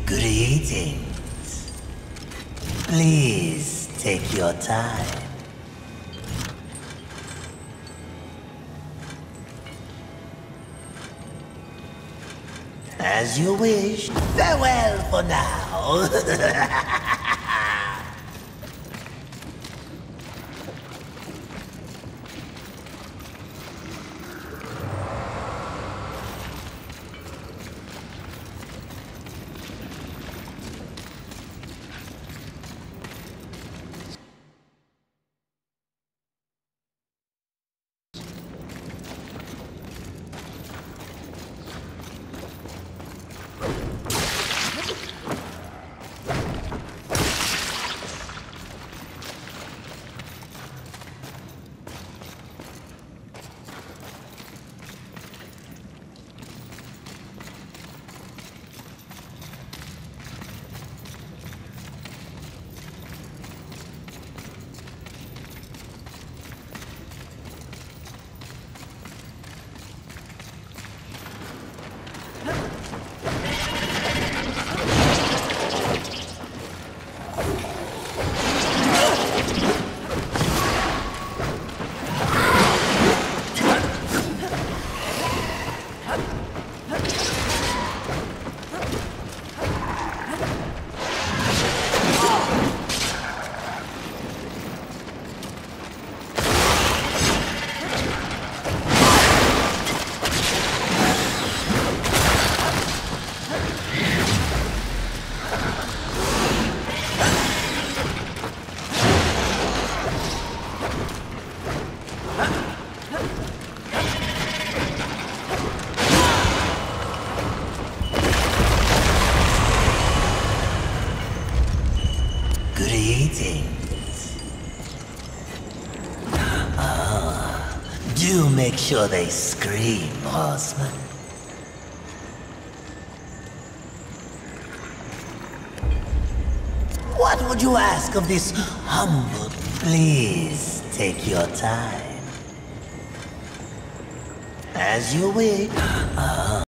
Greetings. Please take your time. As you wish. Farewell for now. Greetings. Do make sure they scream, horseman. What would you ask of this humble? Please take your time. As you wish.